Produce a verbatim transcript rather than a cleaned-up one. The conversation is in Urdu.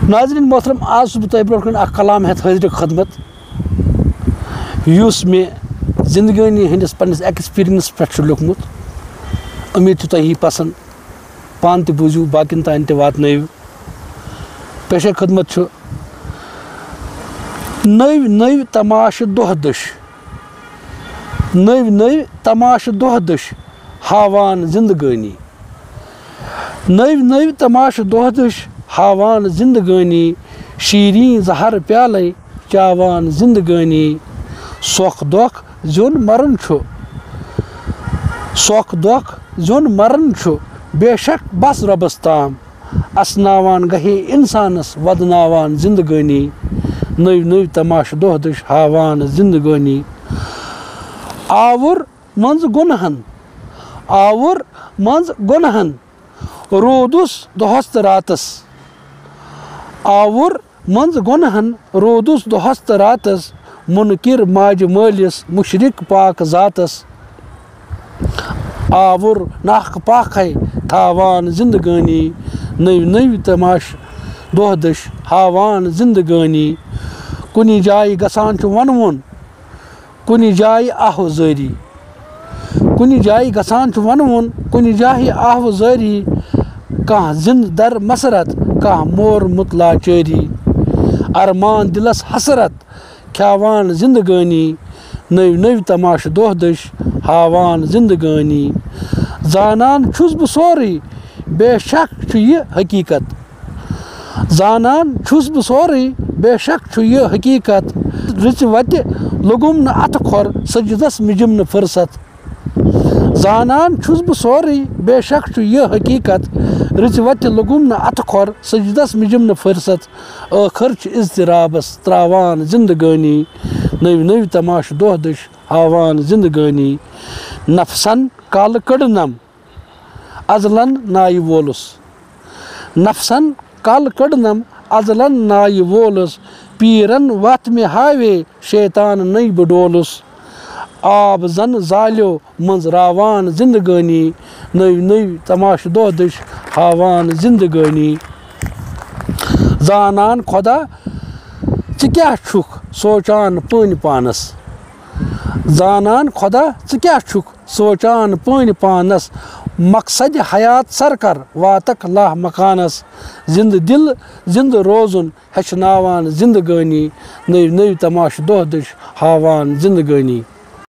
ناظرین محترم آج بہ تہ برو اخ کلام ہیت حاضر خدمت یس میں زندگانی ہندس پنس ایکسپیرینس پہ لوکمت امید تہ یی پسند پان تہ بوزو باقین تان تہ واتنو پیش خدمت نو نو تماش دہ دش نو نو تماش دہ دش ہاوان زندگانی نو نو تماش دہ دش ہاوان زندگانی شیرین زہر پیالے چاوان زندگانی سوکھ دکھ زیون مرن چھو سوکھ دکھ زیون مرن چھو بے شک بس ربس تام اسناوان گہے انسانس ودناوان زندگانی نو نو تماش دہ دش ہاوان زندگانی آور منز گنہن آور منز گنہن رودس دہس تہ راتس آور منز گنہن رودس دہس تہ راتس منکر ماج مالس مشرق پاک ذاتس آور ناک پاکھے تھاوان زندگانی نو نو تماش دہ دش ہاوان زندگانی کُنہِ جایہِ گژھان چھُ وَنوُن کُنہِ جایہِ آہو زٲری کُنہِ جایہِ گژھان چھُ وَنوُن کُنہِ جایہِ آہو زٲری کانٛہہ زِنٛدٕ در مسرت کانٛہہ مورمُت لاچٲری ارمان دِلس حسرت کھیاوان زندگانی نو نو تماش دہ دش ہاوان زندگانی زانان چھُس بہٕ سورُے بے شک چھُ یہِ حقیٖقت زانان چھُس بہٕ سورُے بے شک چھُ یہِ حقیٖقت رٕژِ وتہِ لوٚگُم نہٕ اَتھٕ کھۄر سجدس مِجِم نہٕ فٕرست زانان چھُس بہٕ سورُے بے شک چھُ یہِ حقیٖقت رٕژِ وتہِ لوٚگُم نہٕ اَتھٕ کھۄر سجدس مِجِم نہٕ فٕرست ٲخٕر چھِ اضطرابس ترٛاوان زندگانی نو نو تماش دہ دش ہاوان زندگانی نفسن کالہٕ کٔڑنم ازلن نایہِ وولُس نفسن کالہٕ کٔڑنم ازلن نایہِ وولُس پیٖرن وتھ مےٚ ہاوے شیطاننٕے بہٕ ڈولُس آب زن زالیو منٛز راوان زندگانی نو نو تماش دہ دش ہاوان زندگانی زانان خۄدا ژٕ کیٛاہ چھُکھ سونٛچان پٲنۍ پانس زانان خۄدا ژٕ کیٛاہ چھُکھ سونٛچان پٲنۍ پانس مقصدِ حیات سرکر واتکھ لاہ مکانس زندٕ دل زندٕ روزُن ہیٚچھناوان زندگانی نو نو تماش دہ دش ہاوان زندگانی